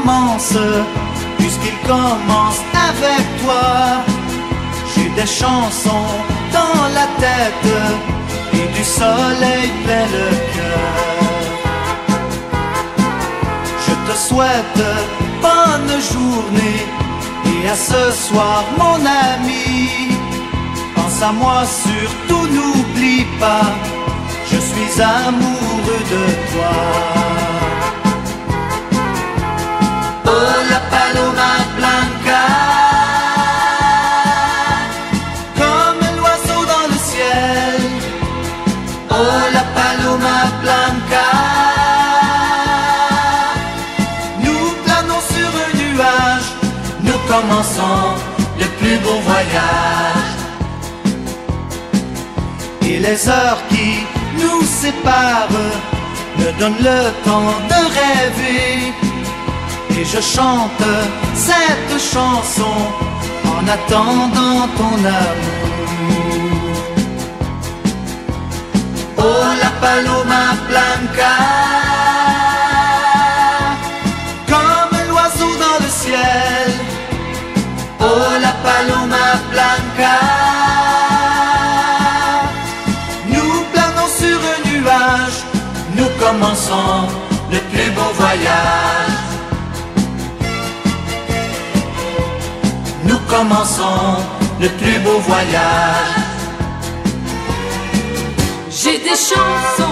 commence, puisqu'il commence avec toi. J'ai des chansons dans la tête et du soleil plein le cœur. Je te souhaite bonne journée et à ce soir mon ami. Pense à moi surtout, n'oublie pas, je suis amoureux de toi. Oh la paloma blanca, comme l'oiseau dans le ciel. Oh la paloma blanca, nous planons sur un nuage, nous commençons le plus beau voyage. Et les heures qui nous séparent me donnent le temps de rêver. Et je chante cette chanson en attendant ton amour. Oh la paloma blanca, comme l'oiseau dans le ciel. Oh la paloma blanca, nous planons sur un nuage, nous commençons le plus beau voyage. Nous commençons le plus beau voyage. J'ai des chansons